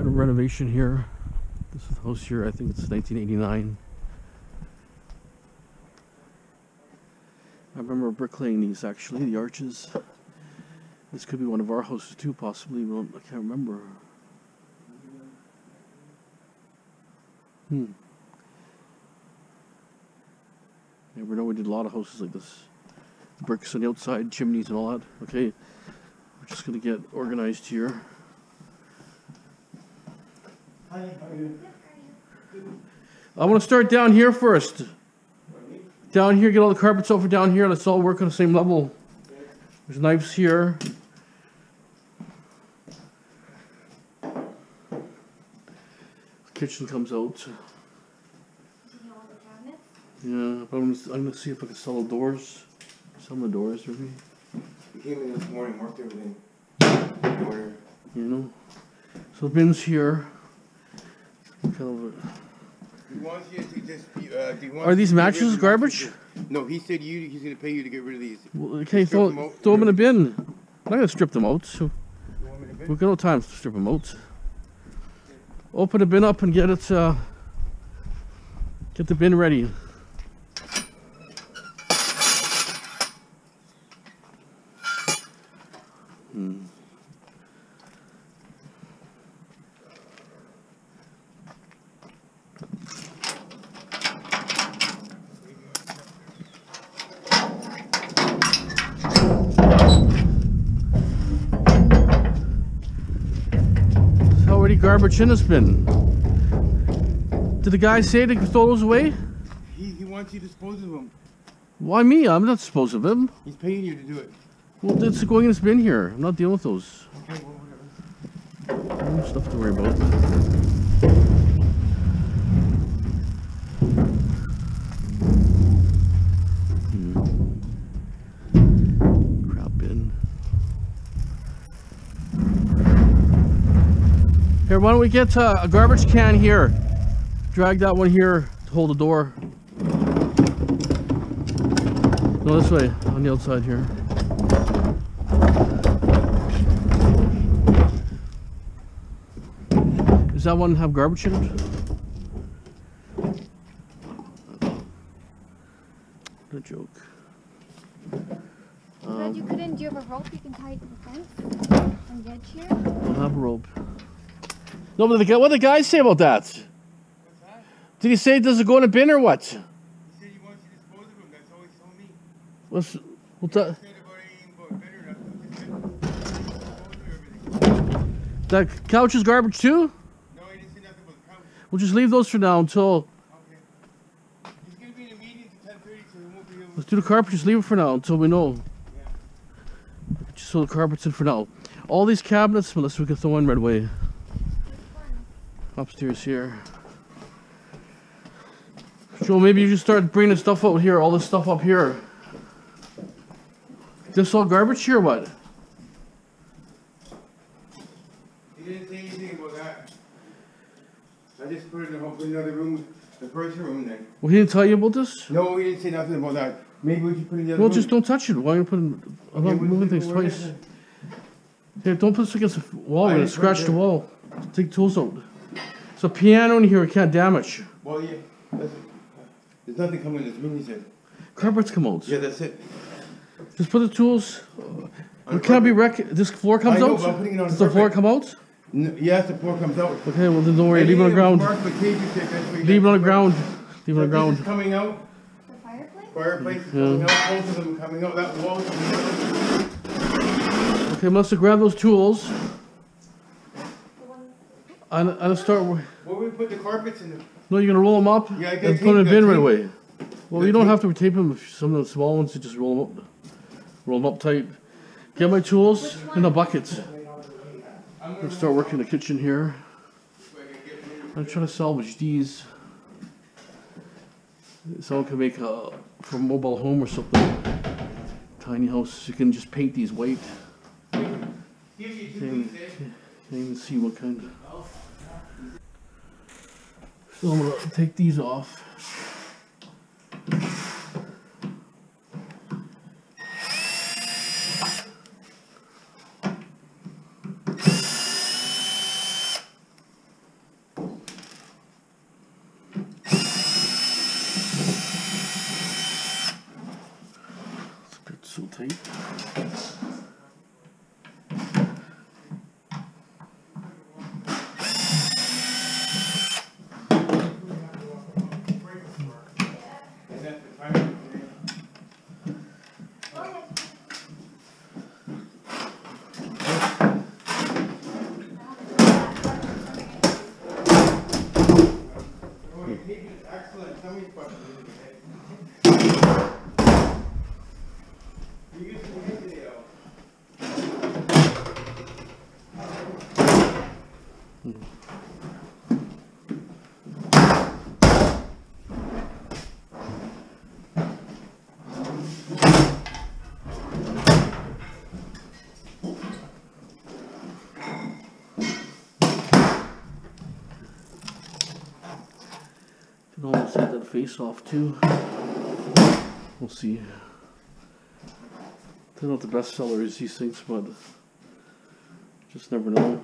Got a renovation here. This is the house here. I think it's 1989. I remember bricklaying these actually, the arches. This could be one of our houses too, possibly. Well, I can't remember. Never know, we did a lot of houses like this. Bricks on the outside, chimneys and all that. Okay, we're just gonna get organized here. Hi, how are you? I want to start down here first. Down here, get all the carpets over down here. Let's all work on the same level. There's knives here. The kitchen comes out. Yeah, but I'm gonna see if I can sell the doors. Some of the doors, maybe. You came in this morning, marked everything. Order. You know. So the bin's here. Kind of. He wants you to just. Are these mattresses garbage? No, he said he's gonna pay you to get rid of these. Well, okay, throw them in a bin. I'm not gonna strip them out. So we've got no time to strip them out. Open the bin up and get it. Get the bin ready. There's already garbage in this bin. Did the guy say to throw those away? He wants you to dispose of them. Why me? I'm not supposed of them. He's paying you to do it. Well, it's going in this bin here. I'm not dealing with those. Okay, well, whatever. No stuff to worry about. Crap bin. Here, why don't we get a garbage can here? Drag that one here to hold the door. No, this way, on the outside here. Does that one have garbage in it? What a joke. You couldn't, do you have a rope you can tie it to the fence on the edge here? I don't have a rope. No, but what did the guy say about that? What's that? Did he say does it go in a bin or what? He said he wants you to dispose of them. That's all he told me. What's that? He said about anything about better enough. He said dispose of everything. That couch is garbage too? No, he didn't say nothing about the couch. We'll just leave those for now until. Okay. He's gonna be in a meeting till 10:30, so he won't be able to. Let's do the carpet. Just leave it for now until we know. Yeah. Just throw the carpets in for now. All these cabinets, unless we can throw in right away. Upstairs here. Joe, maybe you just start bringing the stuff out here. All this stuff up here. This all garbage here or what? He didn't say anything about that. I just put it in another room, the first room then. Well, he didn't tell you about this? No, he didn't say nothing about that. Maybe we should put it in the other Well, room. just don't touch it. Why are you putting? I'm not moving things twice. Here, don't put this against the wall. We're gonna scratch the wall. Take the tools out. There's a piano in here. We can't damage. Well, yeah. There's nothing coming in this room, he said. Carpets come out. Yeah, that's it. Just put the tools. It can't be This floor comes I know, out. but I'm putting it on Does the floor carpet. come out? No, yes, the floor comes out. Okay, well then don't worry. Leave it on the ground. Leave it on the ground. Leave it on the ground. This is coming out. The fireplace? Fireplace is Yeah. coming out. Both of them are coming out. That wall is coming out. Okay, Melissa, grab those tools. The one. And start. Where we put the carpets in? No, you're gonna roll them up Yeah, I and got put them in a tape, bin got right tape. away. Well, Got you don't tape. have to tape them. If some of the small ones, you just roll them up. Roll them up tight. Get my tools in the buckets. I'm gonna start working in the kitchen here. I'm trying to salvage these. Someone can make a for a mobile home or something. Tiny house. You can just paint these white. Can't even see what kind. So I'm gonna take these off. so tight. Is that the primary today? Oh, your tape is excellent. Tell me about it. You used to hit today, though. Can almost take that face off too. We'll see. They're not the best sellers, these things, but just never know.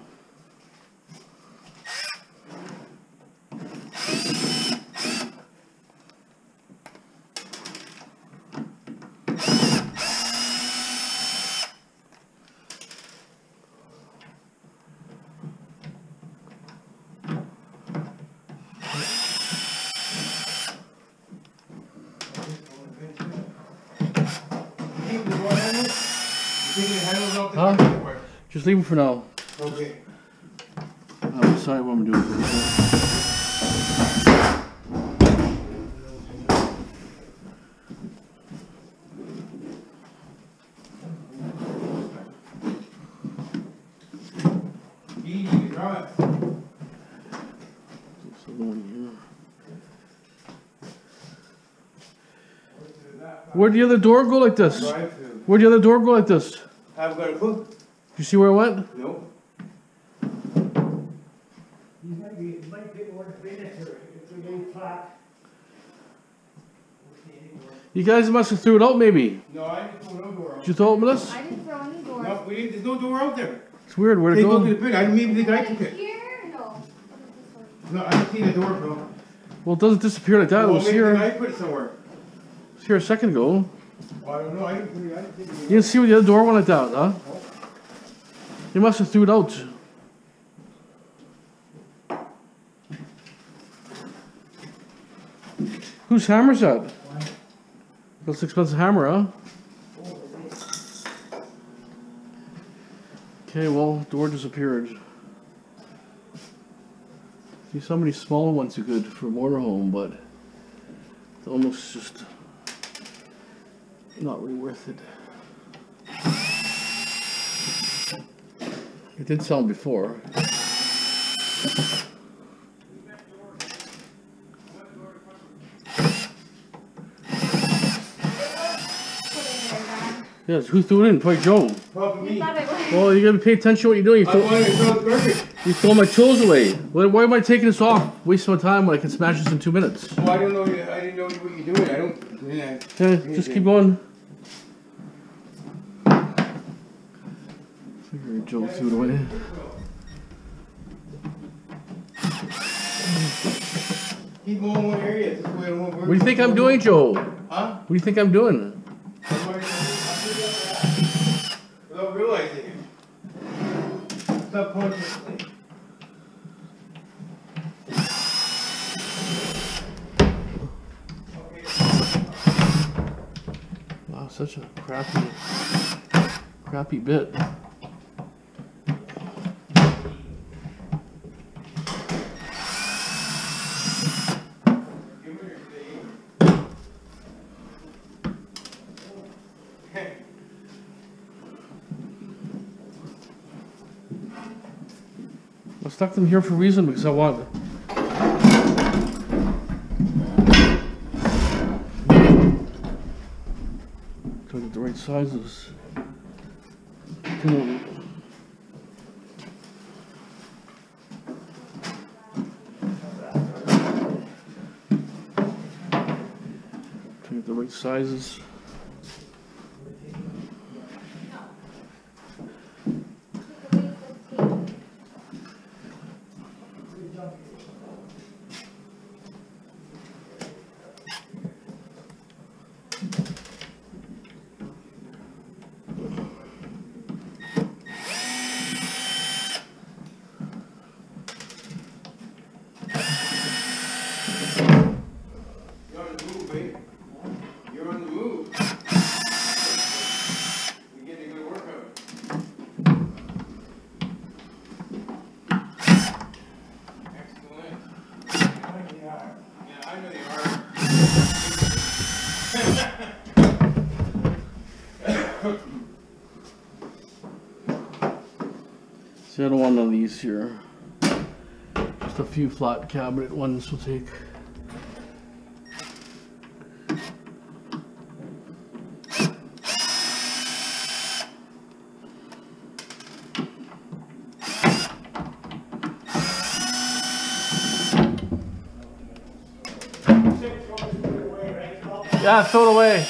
Huh? Just leave them for now. Okay. I'll decide what I'm doing for this. You need to draw it. There's another one here. Where'd the other door go like this? Drive-through. Where'd the other door go like this? I've got a clue. You see where it went? No. You might get one furniture if we need plaque. You guys must have threw it out maybe. No, I didn't throw no door out. Did you throw it, Melissa? I didn't throw any doors. No, we didn't, there's no door out there. It's weird, where'd it They go to go? the bin. I didn't, maybe the guy took it. Here? No. No, I didn't see the door, bro. Well, it doesn't disappear like that. It Well, was maybe the here. guy put it somewhere. It was here a second ago. I don't know, I didn't put it, I didn't think You it didn't see where the other door went like that, huh? You must have threw it out. Whose hammer's that? That's an expensive hammer, huh? Okay, well, door disappeared. See, so many smaller ones are good for a motorhome, but it's almost just not really worth it. It did sell before. Yes, who threw it in? Probably Joe. Probably You me. thought it was. Well, you gotta pay attention to what you're doing. I wanted to throw the garbage. You throw my tools away. Why am I taking this off? Wasting my time when I can smash this in 2 minutes. Well, I didn't know, I didn't know what you're doing. I don't, yeah. Yeah, just keep going. Figure Joe threw it away. Keep going in one area. This way I don't work. What do you think I'm doing, Joe? Huh? What do you think I'm doing? Without realizing it. Subconsciously. Wow, such a crappy bit. I stuck them here for a reason because I want to get the right sizes. To get the right sizes. See, I don't want none of these here. Just a few flat cabinet ones will take. Yeah, throw it away.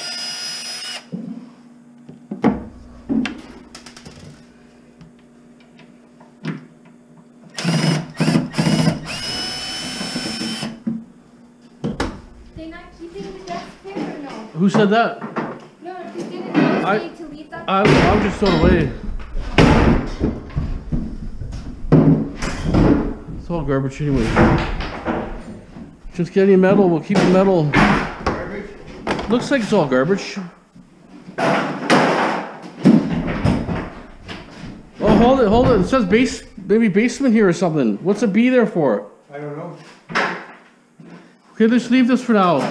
They're not keeping the desk here or no? Who said that? No, you didn't notice me to leave that. I'll just throw it away. It's all garbage anyway. Just get any metal, we'll keep the metal. Garbage? Looks like it's all garbage. Oh, hold it. It says maybe basement here or something. What's a B there for? I don't know. Okay, let's leave this for now.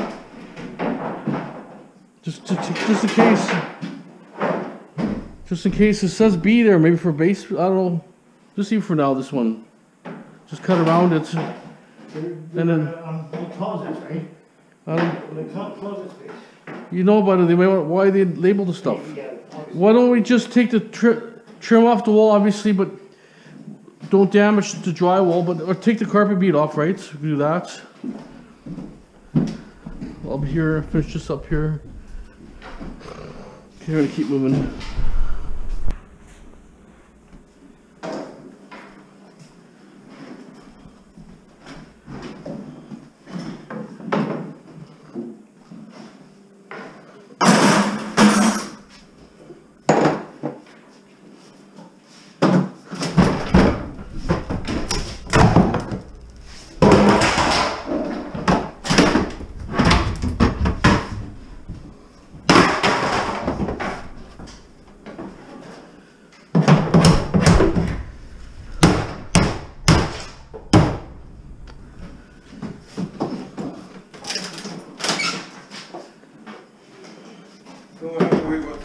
Just in case. Just in case it says B there, maybe for base. I don't know. Just leave for now. This one. Just cut around it, and then The closets, right? I don't. The closet space. You know about it. They why they label the stuff. Yeah, obviously. Why don't we just take the trim off the wall, obviously, but don't damage the drywall. But or take the carpet bead off, right? We can do that. I'll be here. Finish this up here. Okay, we're gonna keep moving. Don't have to worry about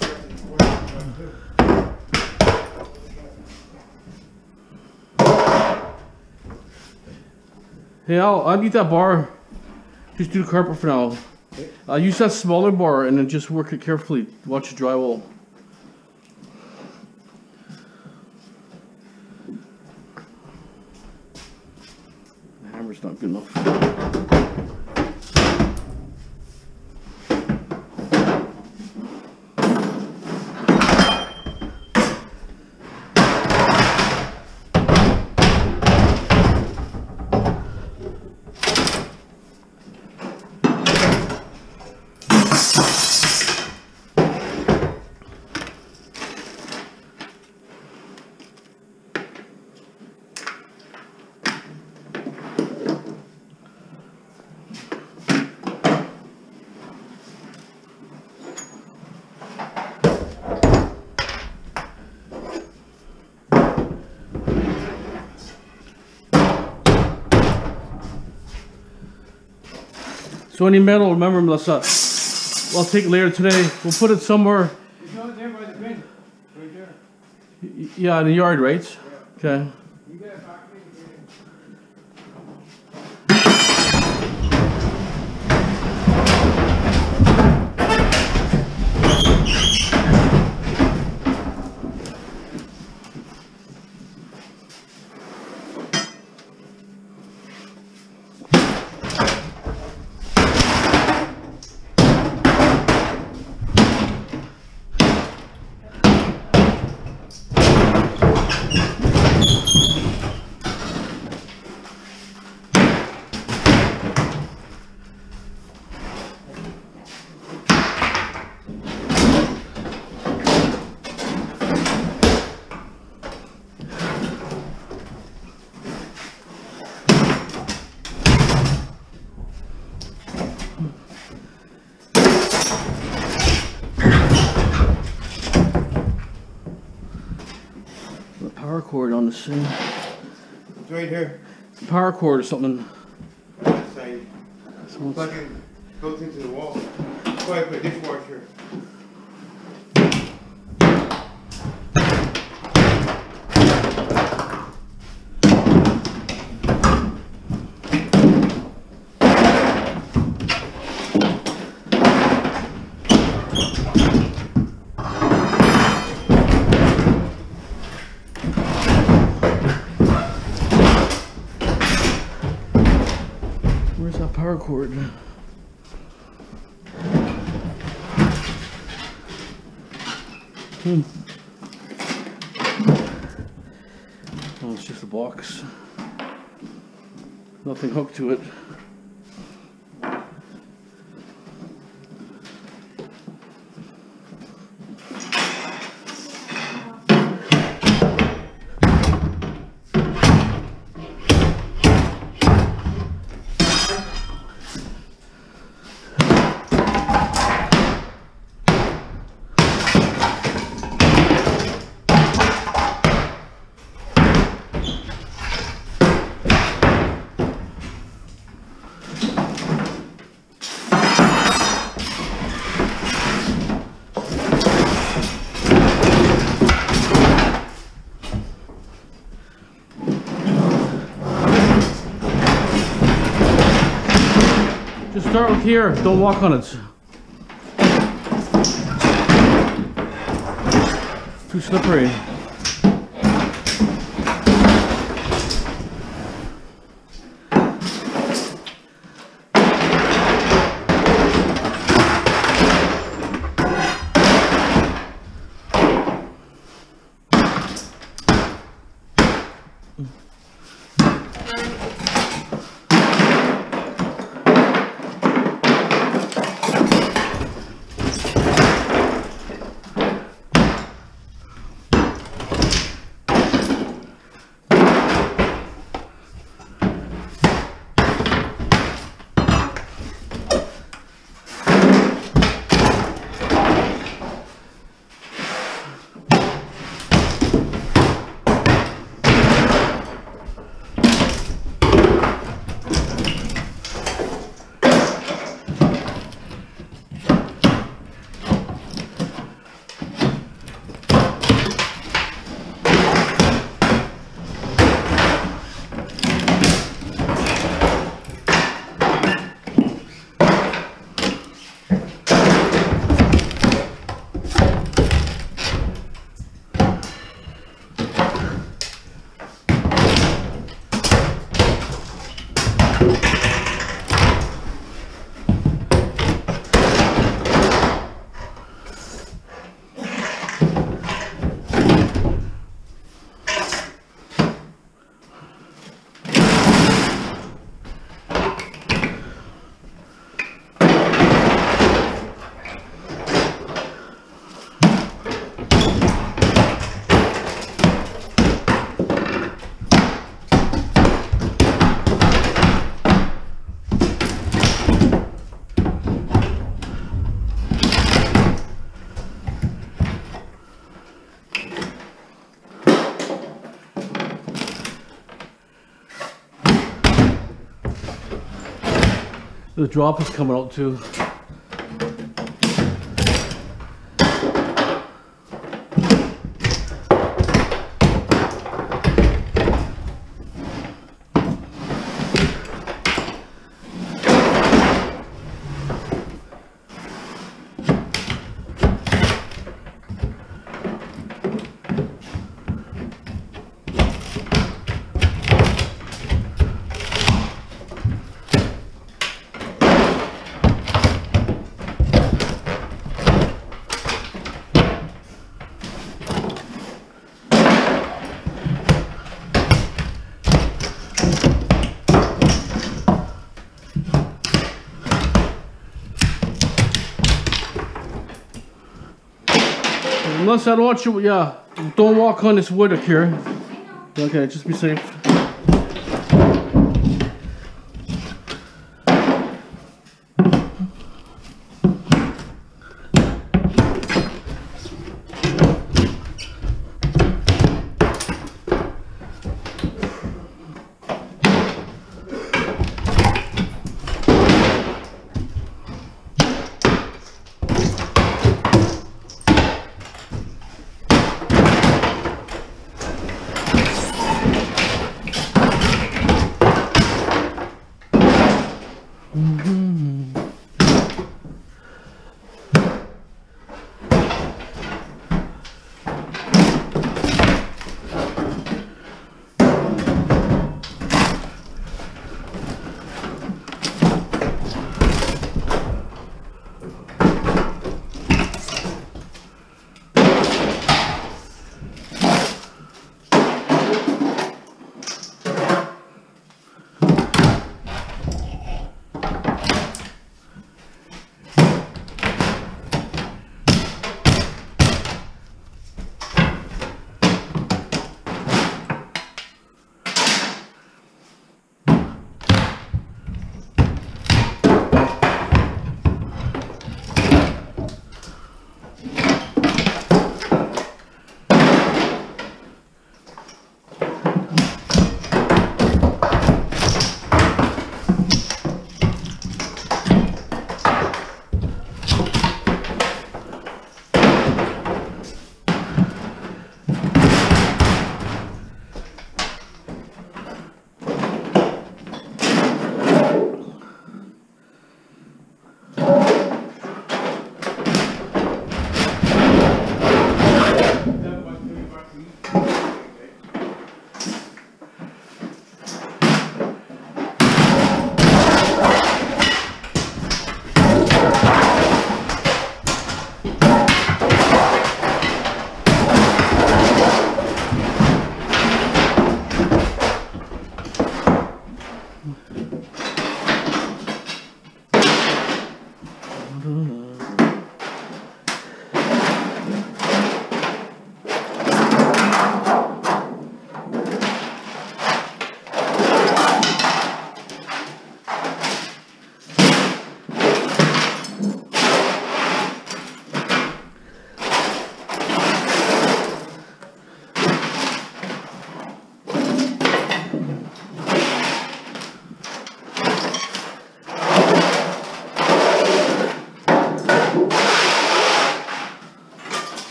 Hey, I'll need that bar. Just do the carpet for now. I'll use that smaller bar and then just work it carefully. Watch the drywall. The hammer's not good enough. So any metal, remember, Melissa, I'll take it later today. We'll put it somewhere. It's not there by the bin. Right there. Yeah, in the yard, right? Okay. You get it back there. The power cord on the thing. It's right here. Power cord or something. On this side. So it's- Fucking goes into the wall. That's why I put a dishwasher. cord. Oh, it's just a box. Nothing hooked to it. Just start with here, don't walk on it. Too slippery. The drop is coming out too. Unless I don't want you, yeah, don't walk on this wood, Akira. Okay, just be safe.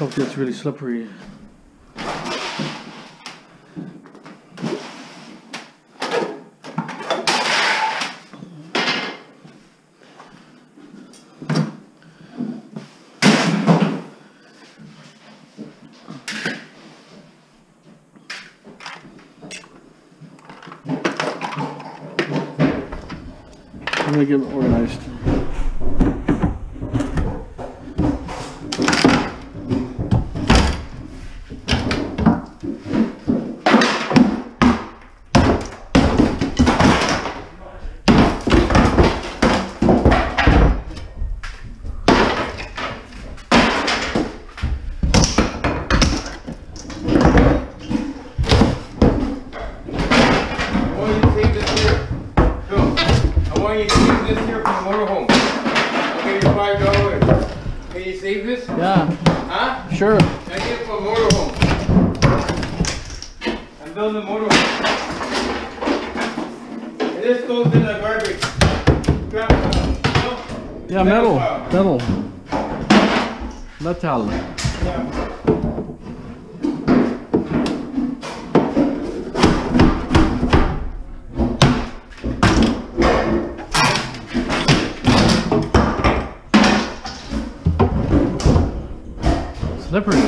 stuff gets really slippery. I'm gonna get it organized. Yeah. Huh? Sure. I get it for a motorhome. I'm building a motorhome. And this goes in the garbage. Scrap pile. Yeah, metal. Metal. Yeah. Slippery.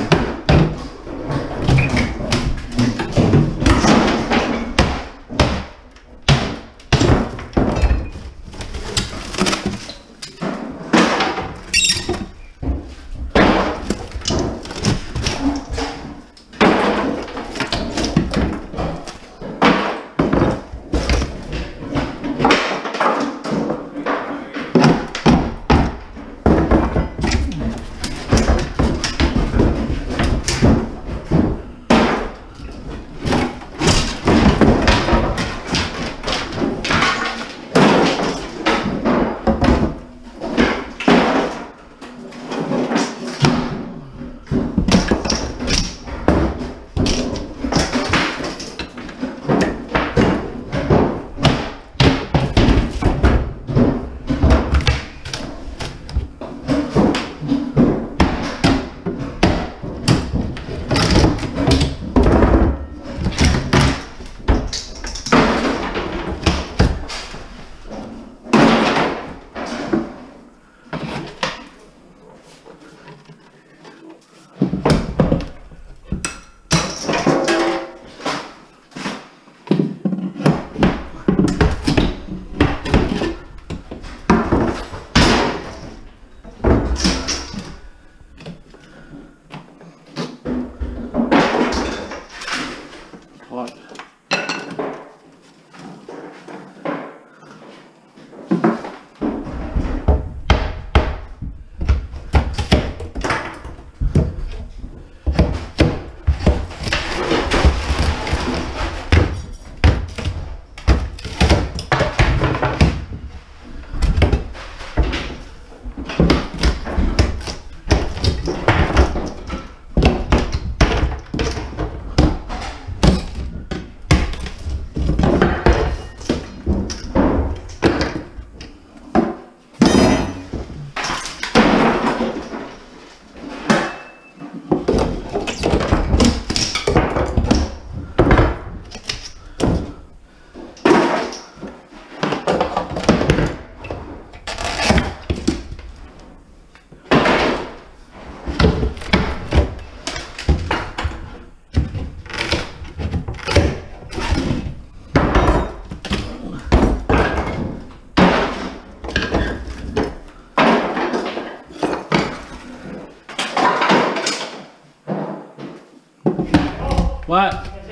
What?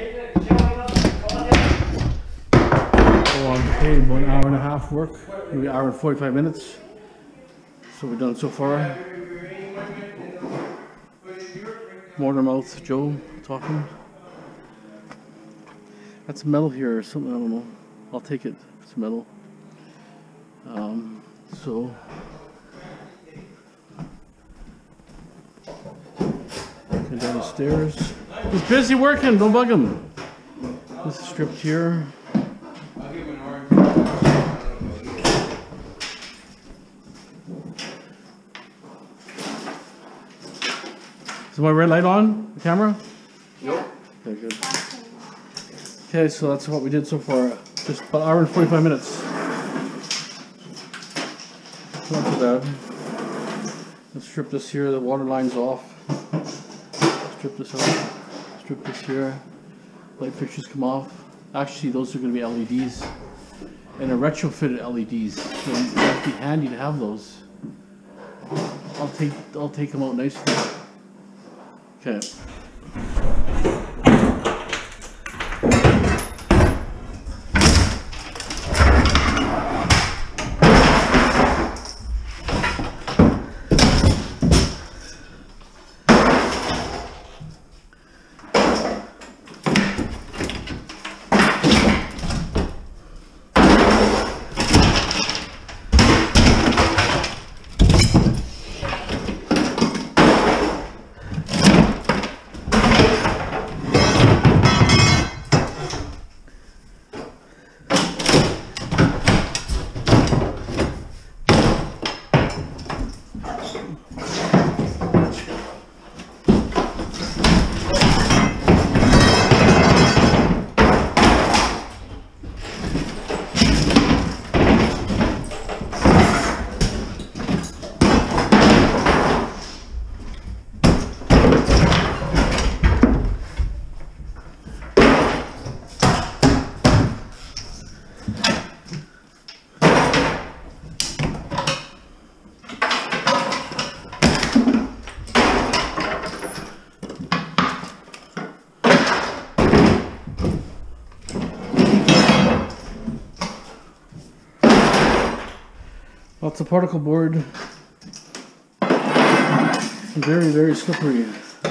Oh, okay, about an hour and a half work, maybe an hour and 45 minutes. So we've done so far. Motormouth Joe talking. That's metal here or something, I don't know. I'll take it, it's metal. So going down the stairs. He's busy working, don't bug him. This is stripped here. I'll give him an orange. Is my red light on the camera? Yeah. Okay, good. Flashing. Okay, so that's what we did so far. Just about an hour and 45 minutes. Not too bad. Let's strip this here, the water line's off. Strip this off. Strip this here. Light fixtures come off. Actually, those are going to be LEDs. And a retrofitted LEDs. So it'd be handy to have those. I'll take them out nicely. Okay. Lots of particle board. Very, very slippery.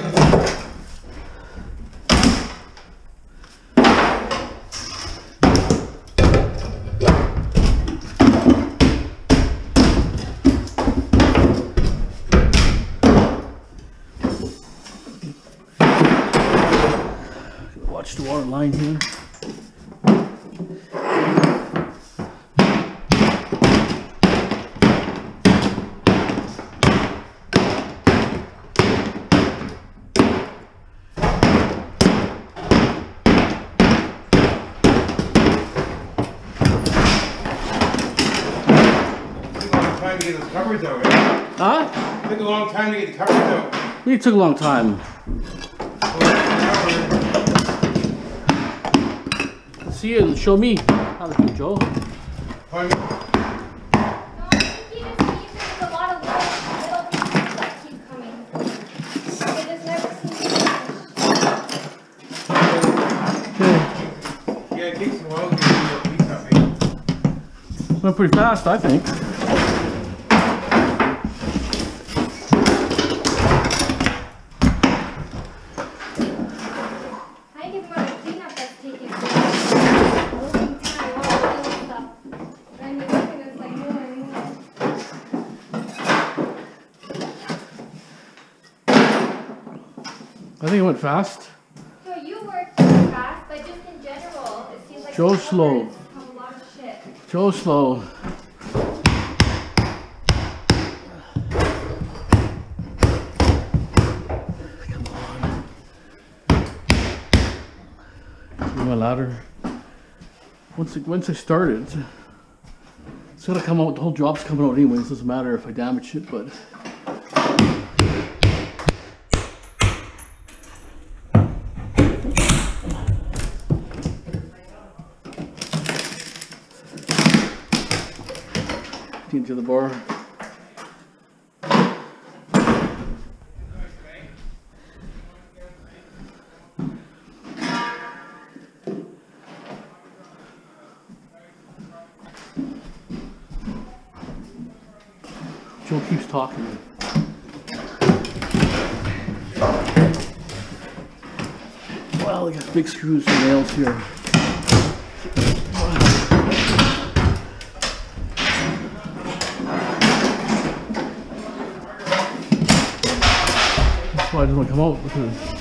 Watch the water line here. Time to get those covers out, right? Huh? It took a long time to get the covers out. It took a long time. See it, show me how to do, Joe. Pardon me? No, I think he just keeps there's a lot of little pieces that keep coming. They just never seem to finish. Okay. Yeah, it takes a while to get the piece up, eh? Went pretty fast, I think. I think it's more the cleanup that's taking a long time. All the little stuff. And you're looking at it's like more and more. I think it went fast. So you work fast, but just in general, it seems like Joe's the slow. covers have a lot of shit. Joe slow. Come on. Give me my ladder. Once I started, it's gonna come out. The whole job's coming out anyways. Doesn't matter if I damage it, but. Into the bar. Joe keeps talking. Well, I got big screws and nails here. That's why it doesn't come out because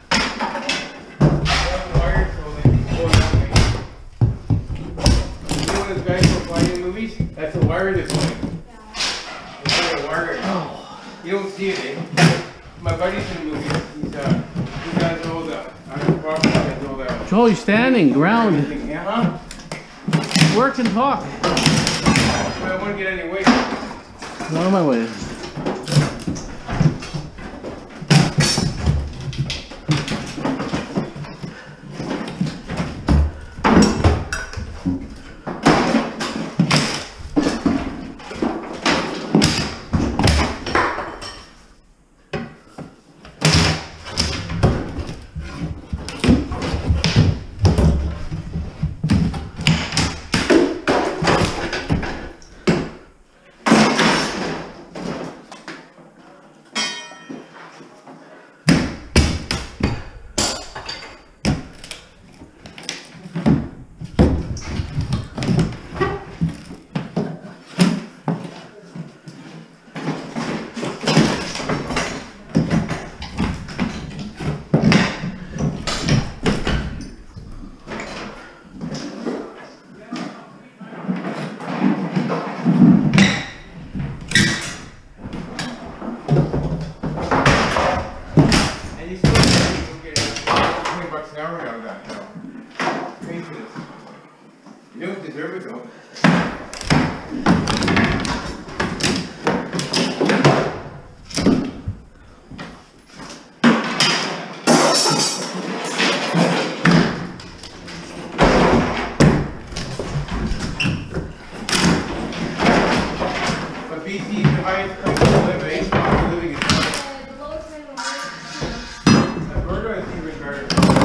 Those guys who fly in movies, that's a wire that's going. It's not a wire. You don't see it, eh? My buddy's in the movie. He does all the, property, does all the. Joey, standing, ground. Yeah, huh? Work and talk. But I want to get any weight. What am I waiting? You don't deserve it though. But BC is the highest place to live, eh? Living is hard. The lowest minimum wage. Alberta is even better.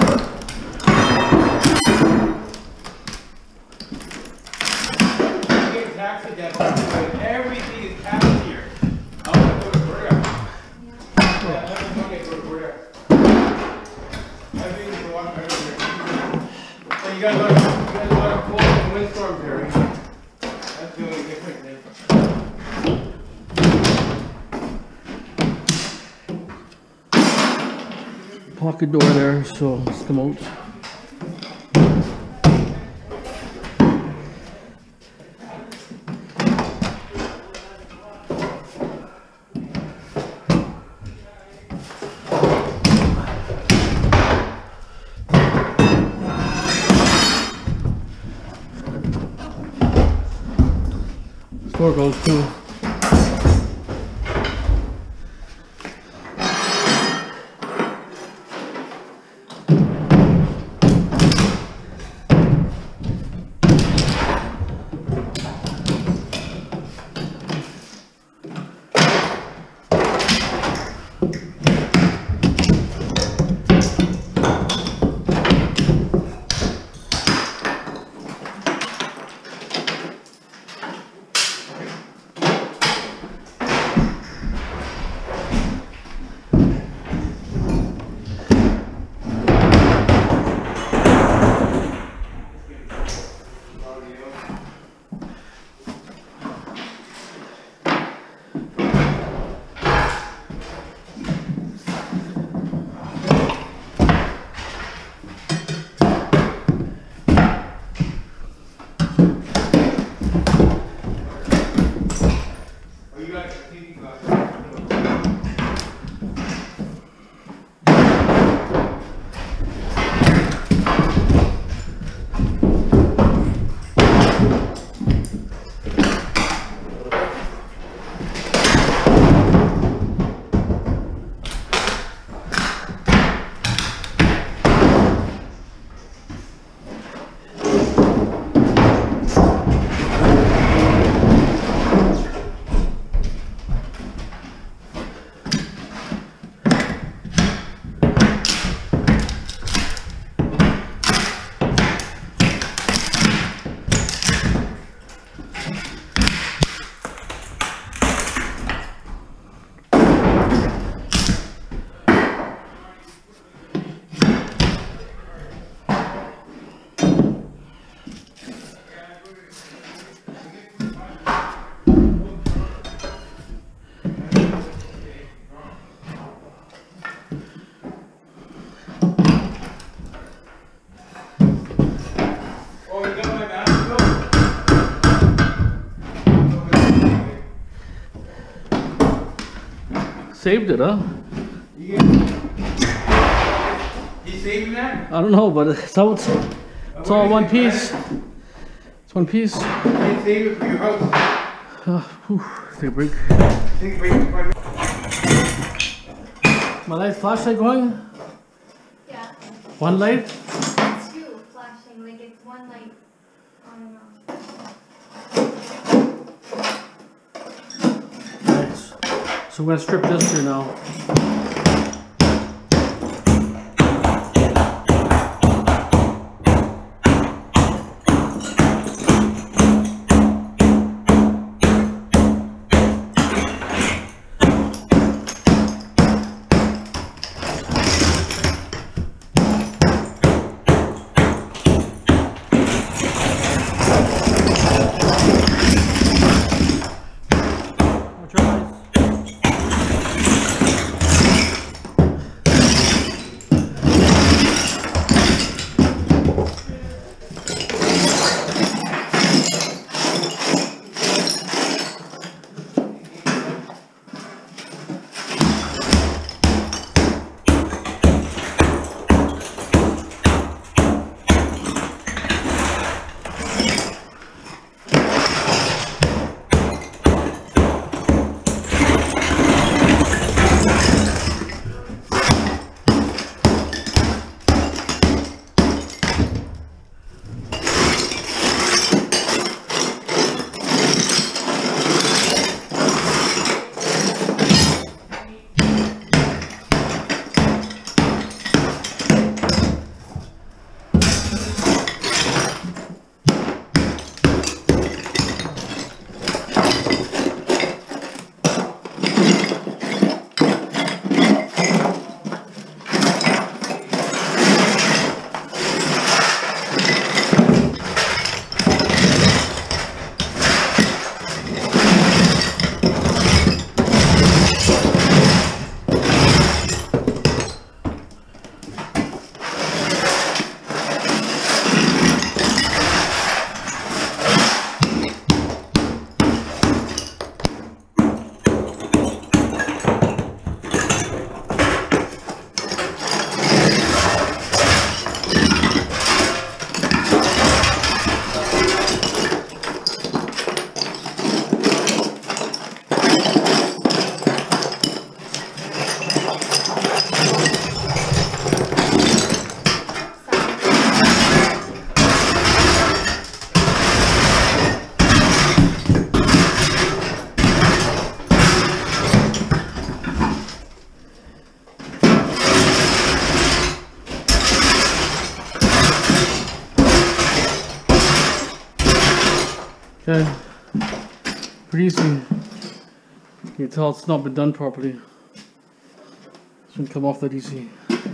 Tax deduction, but everything is taxed here. I want to go to Alberta. Yeah, let me go to Alberta. Everything is a lot better here. So you got a lot of cold and windstorms here. Right? That's the only difference. Pocket door there, so let's come out. Door goes too. Saved it, huh? You saving that? I don't know, but it's all one piece. It's one piece. You can save it for your house. Take a break. Take a break for 5 minutes. My light flashlight going? Yeah. One light? Two flashing, like it's one light on and off. Right. So I'm gonna strip this here now. Okay, pretty easy. You can tell it's not been done properly. It's gonna come off that easy.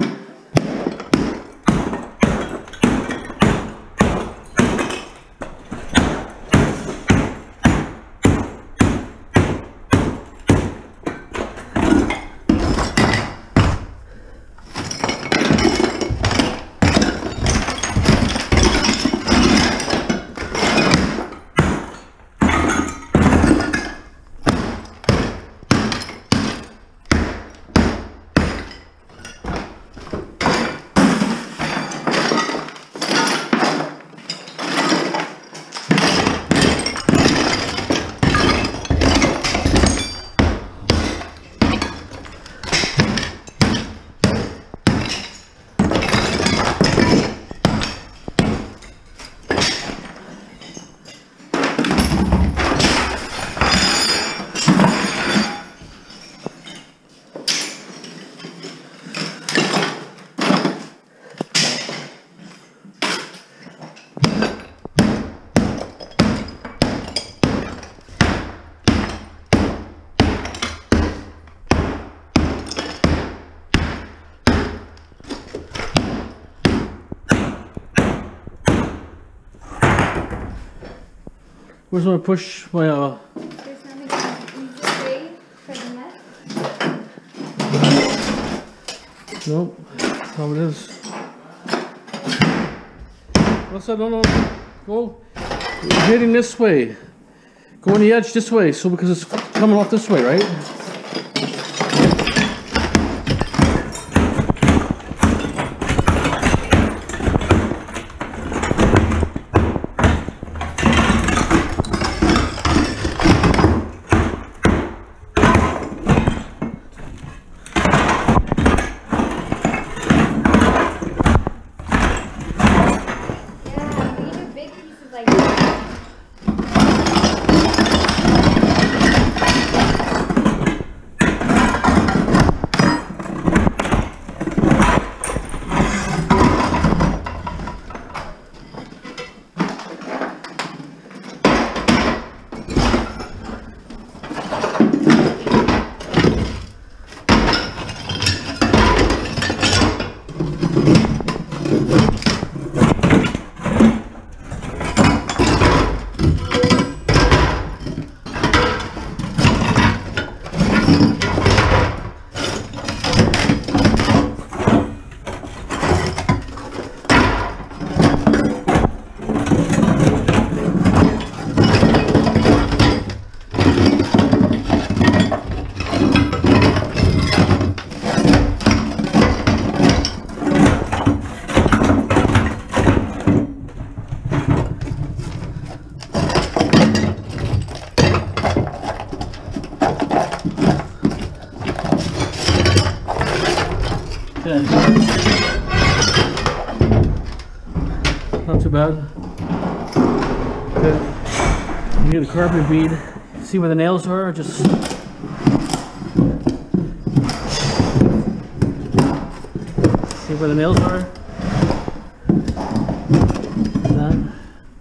Where's my push my There's nothing easy way for the net. nope, that's how it is. What's that? No, go. You're heading this way. Go on the edge this way, so because it's coming off this way, right? Okay. Not too bad. Okay. You get a carbon bead. See where the nails are? Just see where the nails are. That.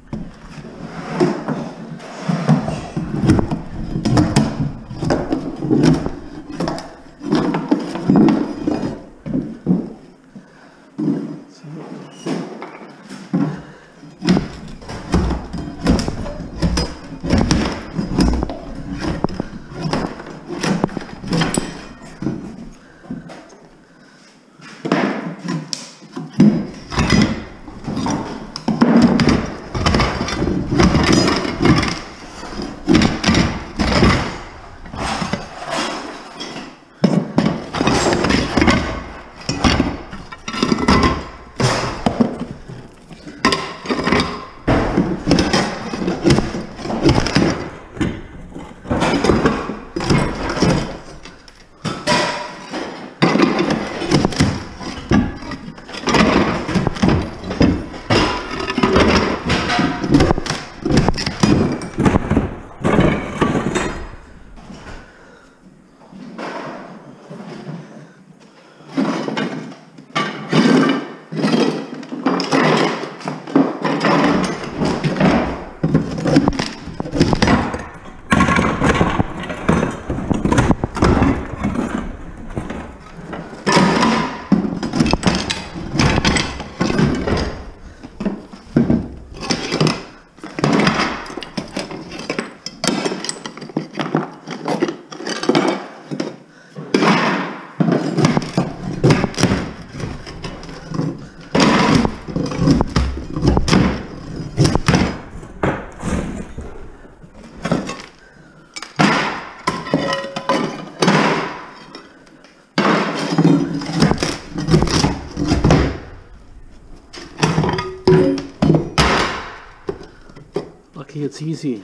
Lucky it's easy.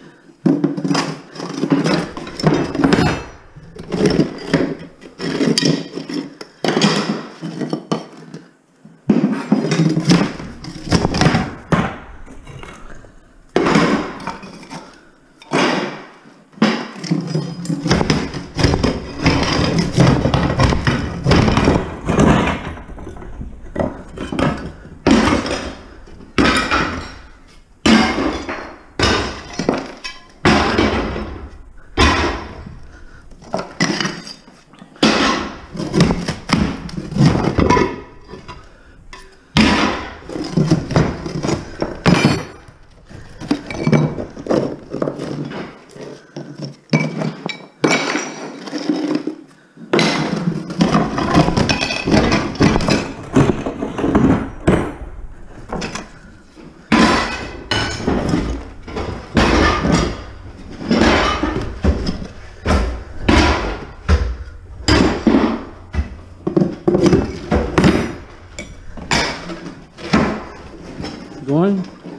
Going?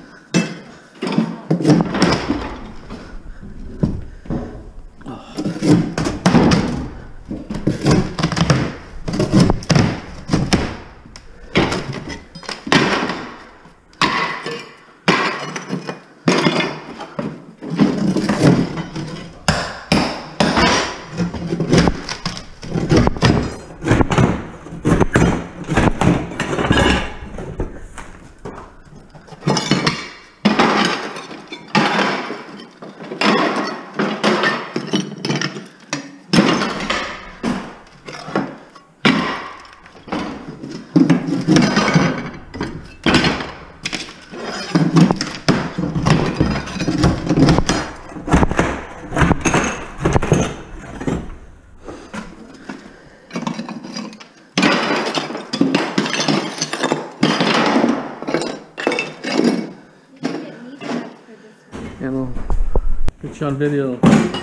And I'll get you on video.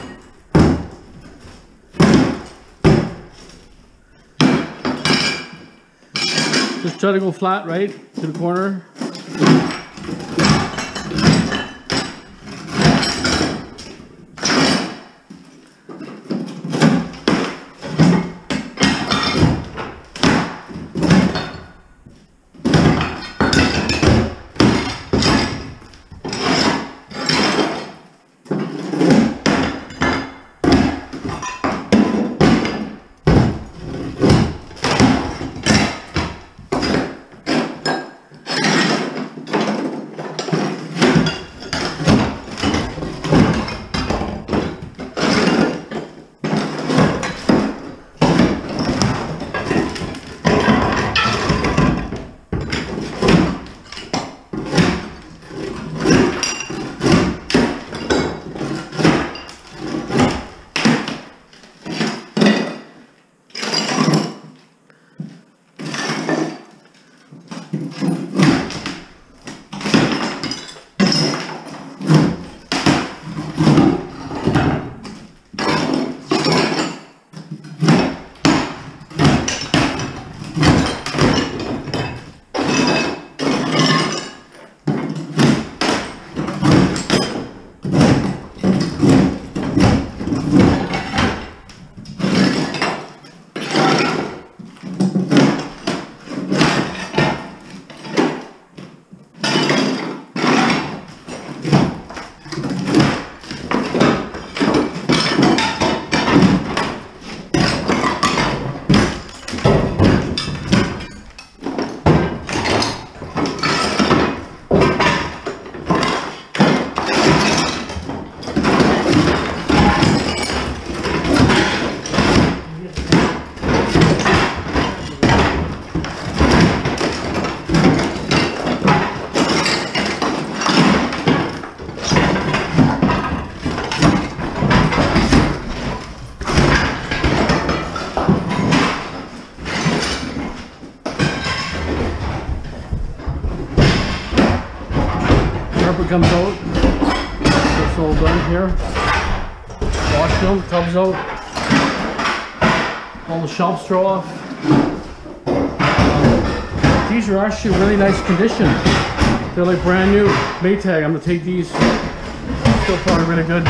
Just try to go flat, right, to the corner. comes out. That's all done here. Wash them, tubs out. All the shelves throw off. These are actually in really nice condition. They're like brand new Maytag. I'm gonna take these. Still probably really good.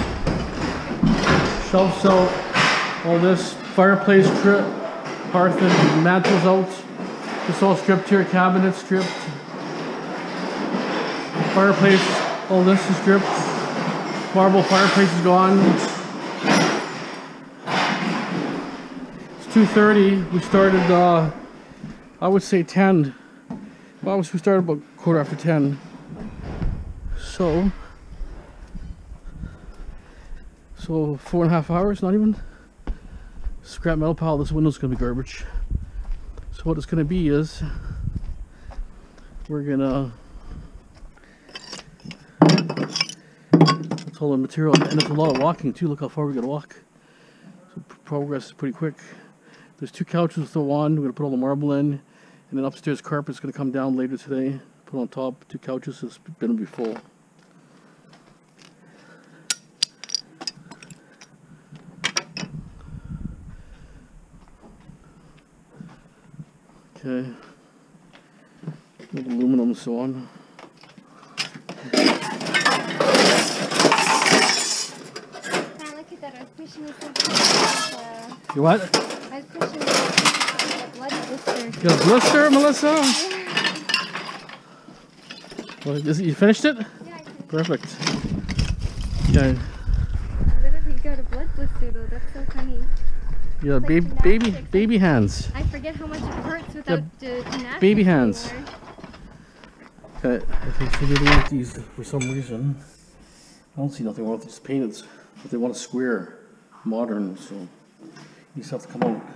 Shelves out. All this fireplace strip, hearth and mantles out. This all stripped here. Cabinets stripped. Fireplace. All this is stripped. Marble fireplace is gone. It's 2:30. We started. I would say 10. Well, we started about 10:15. So 4.5 hours, not even. Scrap metal pile. This window's gonna be garbage. So what it's gonna be is we're gonna that's all the material, and it's a lot of walking too. Look how far we gotta walk. So progress is pretty quick. There's 2 couches to throw on. We're gonna put all the marble in, and then upstairs carpet's gonna come down later today. Put on top 2 couches. It's gonna be full. Okay. With aluminum and so on. Man, look at that. I was pushing you something. You what? I was pushing you a blood blister. You got a blister, Melissa? What, you finished it? Yeah, I can. Perfect. Okay. I literally got a blood blister though. That's so funny. Yeah, Like baby hands. I forget how much it hurts without gymnastics baby hands. anymore. Okay, I think they really want these for some reason. I don't see nothing wrong with these painted, but they want a square, modern, so these have to come out.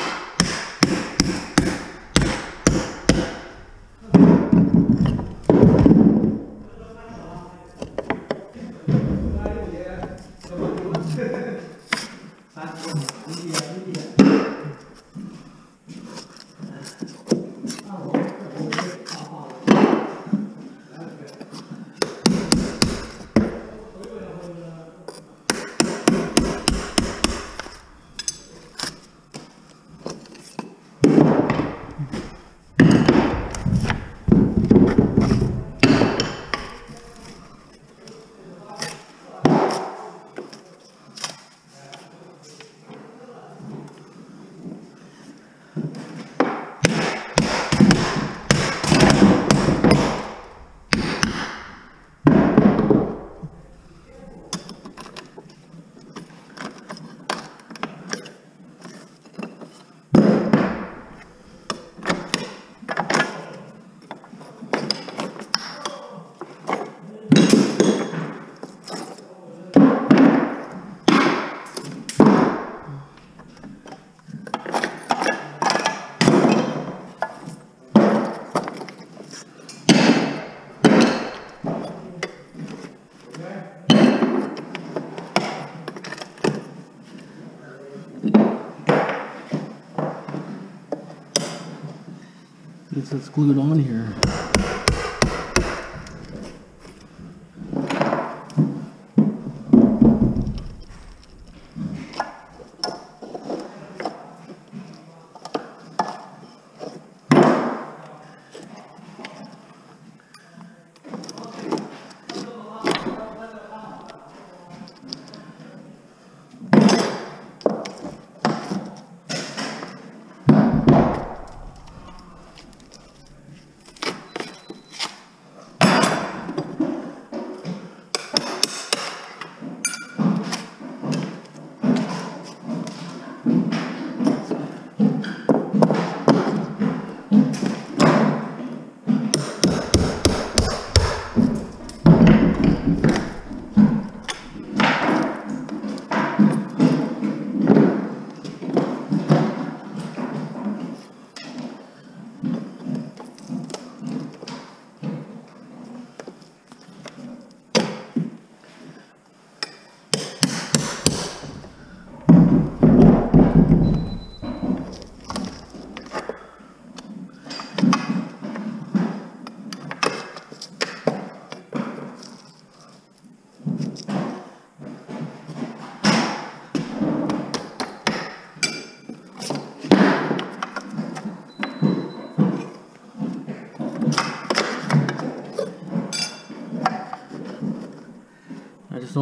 It's glued on here.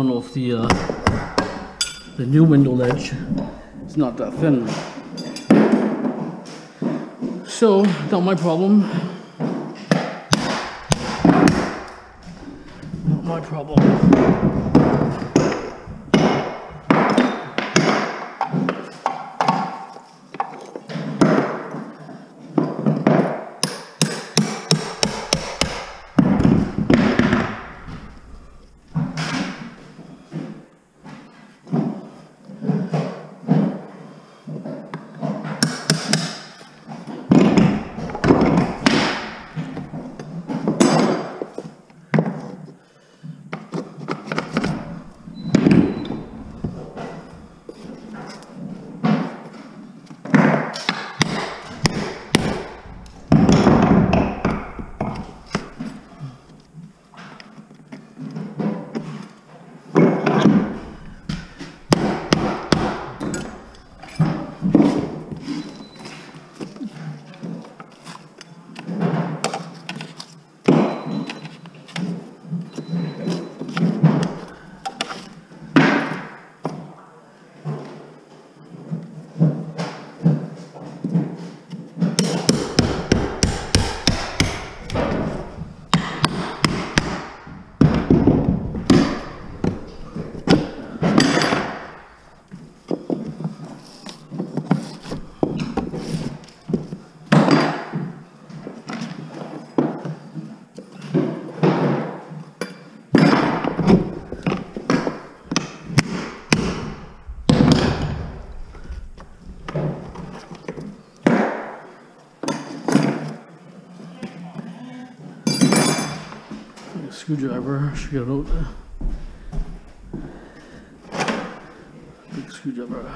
don't know if the new window ledge is not that thin. So, not my problem. Not my problem. Screwdriver, should get it out. Big screwdriver.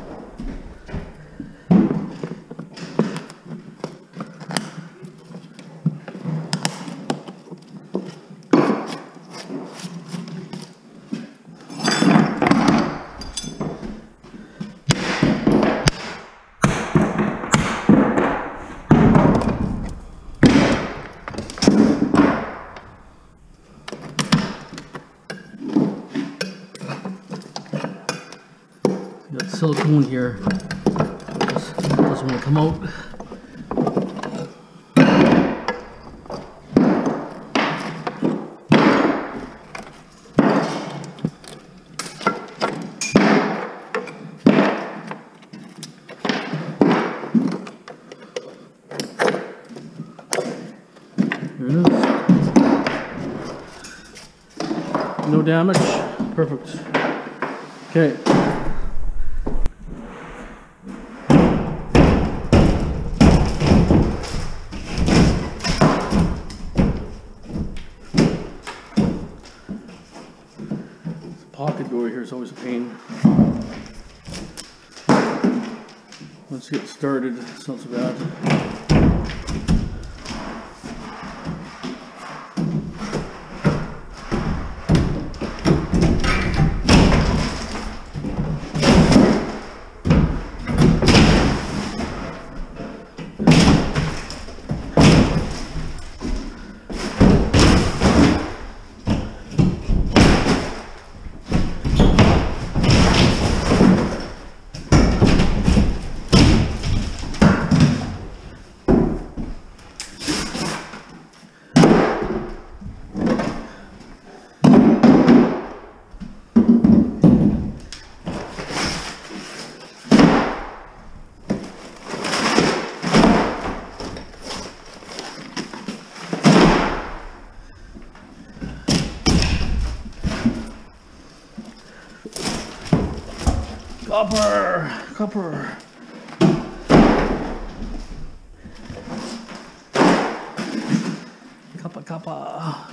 Got silicone here. Doesn't want to come out. Here it is. No damage. Perfect. Okay. Pocket door here is always a pain. Once you get started, it's not so bad. Copper. Copper.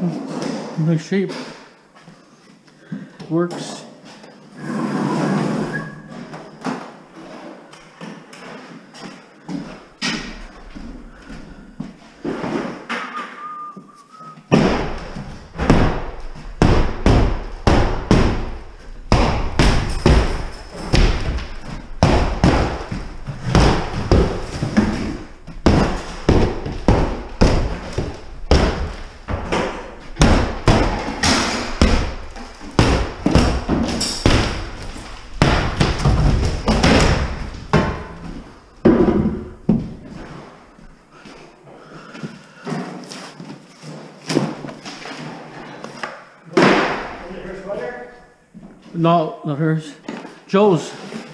Nice shape. Works. No, not hers. Joe's.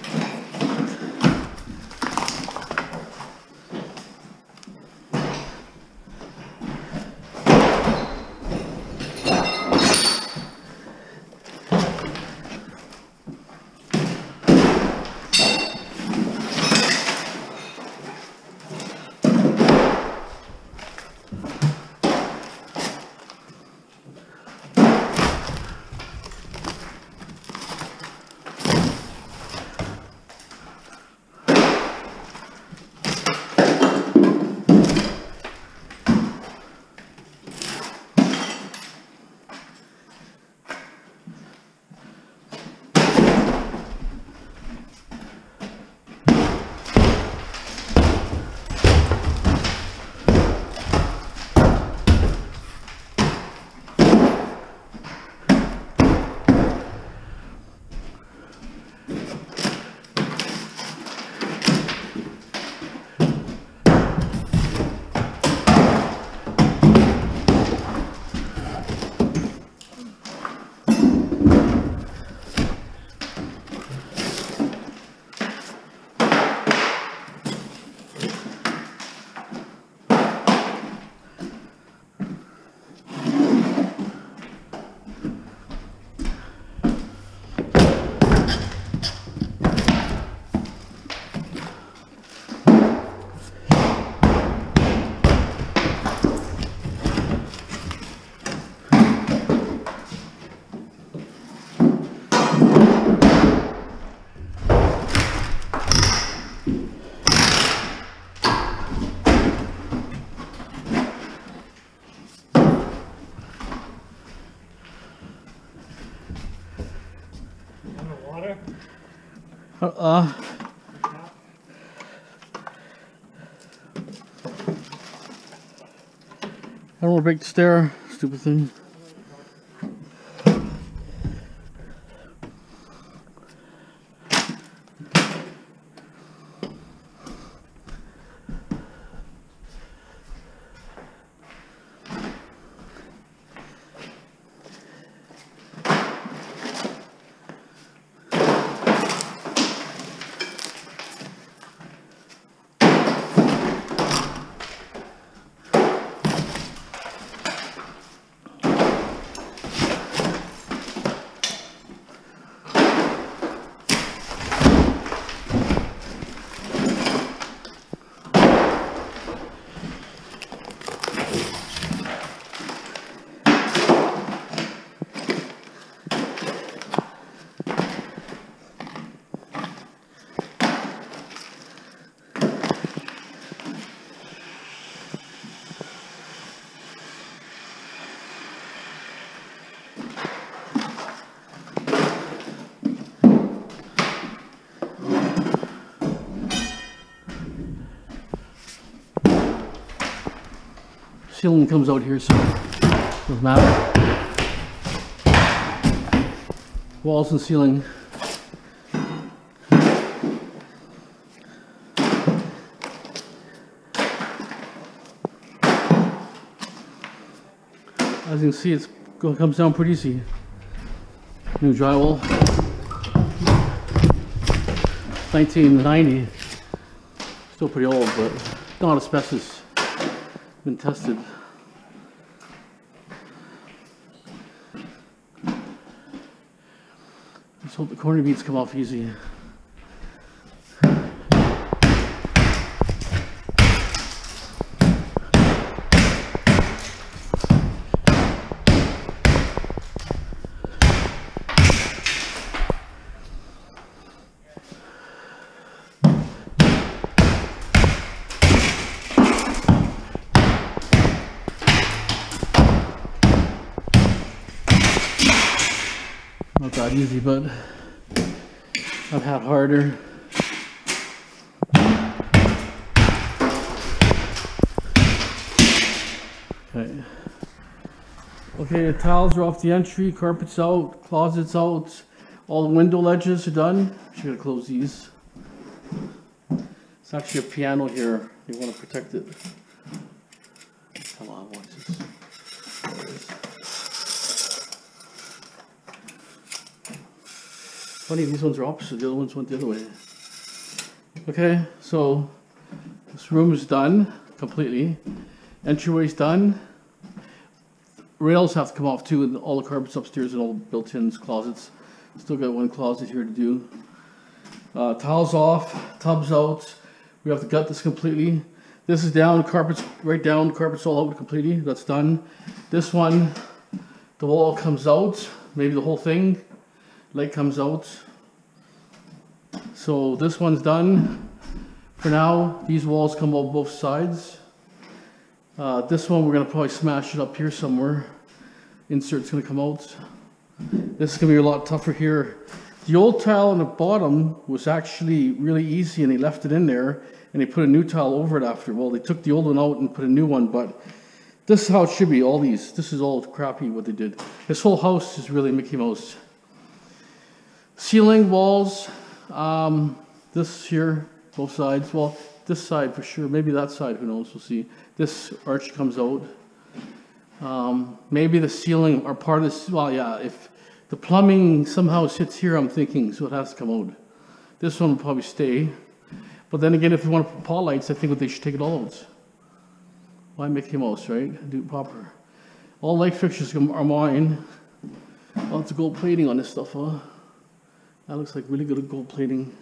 I don't want to break the stair, stupid thing. Ceiling comes out here, so it doesn't matter. Walls and ceiling. As you can see, it comes down pretty easy. New drywall. 1990. Still pretty old, but not asbestos. Been tested. Let's hope the corner beads come off easy. not that easy, but I've had harder. Okay. Okay, the tiles are off the entry, carpet's out, closet's out, all the window ledges are done. Just gotta close these. It's actually a piano here. You want to protect it. Come on, watch this. There it is. Funny, these ones are opposite. The other ones went the other way. Okay, so this room is done completely. Entryway's done. Rails have to come off too, and all the carpets upstairs and all the built-ins, closets. Still got one closet here to do. Tiles off, tubs out. We have to gut this completely. This is down, carpets right down, carpets all out completely. That's done. This one, the wall comes out, maybe the whole thing. Light comes out. So this one's done. For now, these walls come out both sides. This one we're gonna probably smash it up here somewhere. Insert's gonna come out. This is gonna be a lot tougher here. The old tile on the bottom was actually really easy and they left it in there and they put a new tile over it after. Well, they took the old one out and put a new one, but this is how it should be, all these. This is all crappy what they did. This whole house is really Mickey Mouse. Ceiling, walls, this here, both sides. Well, this side for sure, maybe that side, who knows, we'll see. This arch comes out. Maybe the ceiling or part of this, well yeah, if the plumbing somehow sits here, I'm thinking, so it has to come out. This one will probably stay. But then again, if you want to put pot lights, I think they should take it all out. Why Mickey Mouse, right? Do it proper. All light fixtures are mine. Lots of gold plating on this stuff, huh? That looks like really good gold plating.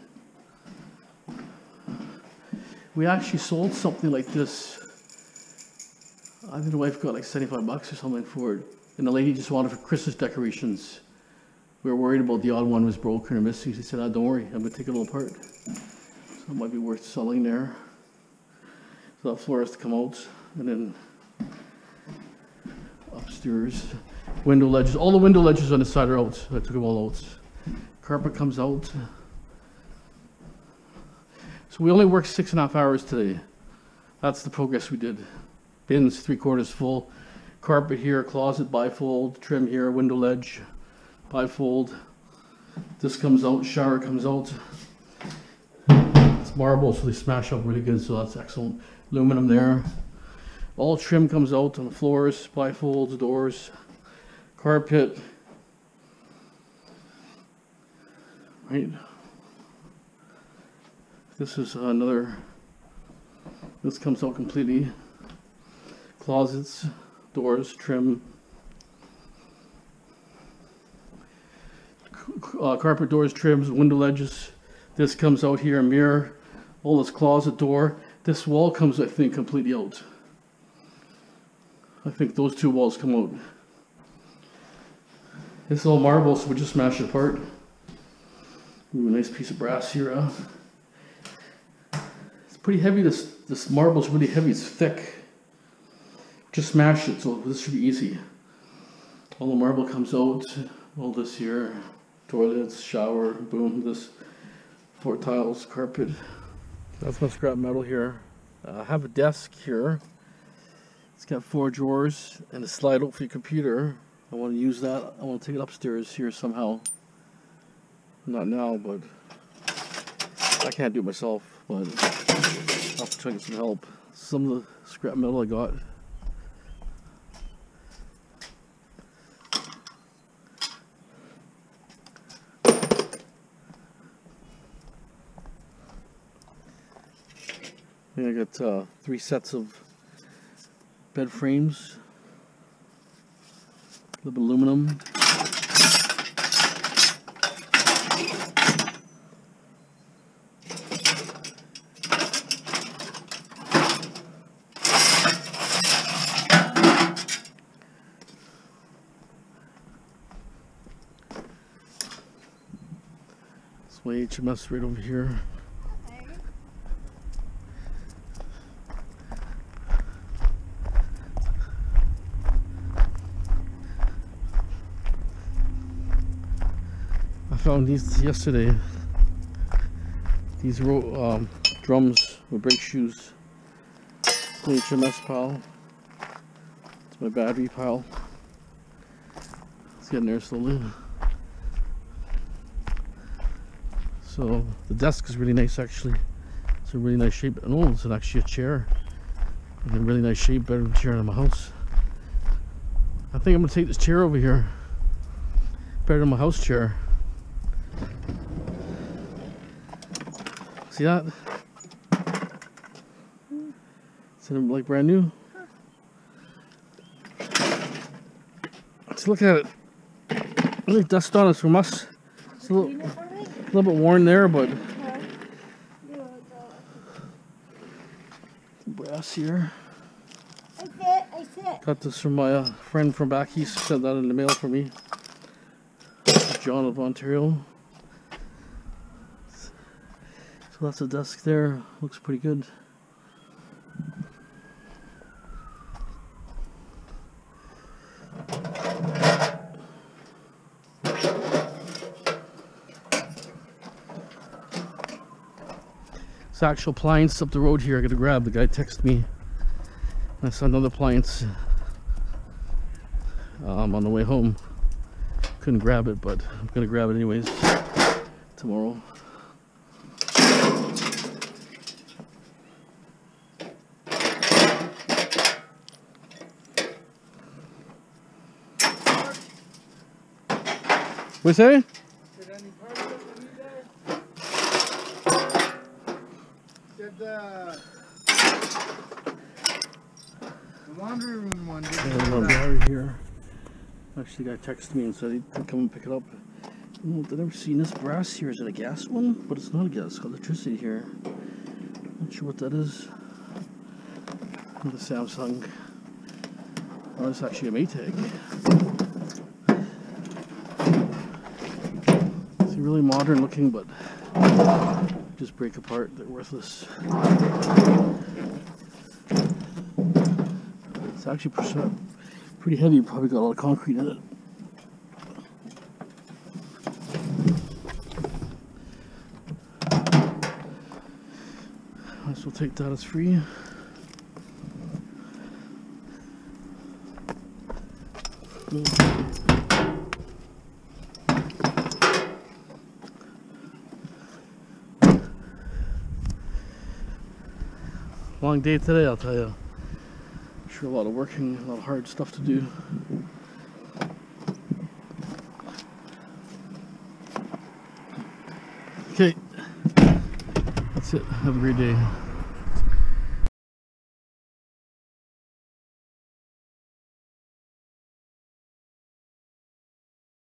We actually sold something like this. I think the wife got like 75 bucks or something for it. And the lady just wanted it for Christmas decorations. We were worried about the odd one was broken or missing. She said, don't worry, I'm gonna take it all apart. So it might be worth selling there. So that floor has to come out. And then upstairs, window ledges. All the window ledges on the side are out. I took them all out. Carpet comes out. So we only worked 6.5 hours today. That's the progress we did. Bins 3/4 full. Carpet here, closet, bifold, trim here, window ledge, bifold. This comes out, shower comes out. It's marble, so they smash up really good, so that's excellent. Aluminum there. All trim comes out on the floors, bifolds, doors, carpet. Right. This is another, this comes out completely. Closets, doors, trim. Carpet, doors, trims, window ledges. This comes out here, a mirror. All this closet door. This wall comes, I think, completely out. I think those two walls come out. It's all marble, so we just smash it apart. Ooh, a nice piece of brass here. It's pretty heavy. This marble's really heavy. It's thick. Just smash it, so this should be easy. All the marble comes out. All this here, toilets, shower, boom. This 4 tiles, carpet. That's my scrap metal here. I have a desk here. It's got 4 drawers and a slide out for your computer. I want to use that. I want to take it upstairs here somehow. Not now, but I can't do it myself. But I'll have to try to get some help. Some of the scrap metal I got. I got 3 sets of bed frames, a little bit of aluminum. This way HMS right over here. found these yesterday. These drums with brake shoes. It's my HMS pile. It's my battery pile. It's getting there slowly. So the desk is really nice actually. It's a really nice shape. Oh, it's actually a chair. In a really nice shape, better than the chair in my house. I think I'm gonna take this chair over here. Better than my house chair. See that? It's like brand new. Let's look at it. I think dust on it from us. It's a little bit worn there, but brass here. I sit. Got this from my friend from back east. Sent that in the mail for me. John of Ontario. So that's a desk there. Looks pretty good. It's actual appliance up the road here I gotta grab. The guy texted me. I saw another appliance on the way home. Couldn't grab it, but I'm gonna grab it anyways tomorrow. What you say? Did any part of it for you guys? Did the laundry room one? Did I have a battery here. Actually, the guy texted me and said he'd come and pick it up. Oh, I've never seen this brass here. Is it a gas one? But it's not a gas. It's got electricity here. Not sure what that is. The Samsung. Oh, it's actually a Maytag. It's really modern looking, but just break apart. They're worthless. It's actually pretty heavy. Probably got a lot of concrete in it. Might as well take that as free. Long day today, I'll tell you. Sure, a lot of working, a lot of hard stuff to do. Okay, that's it. Have a great day.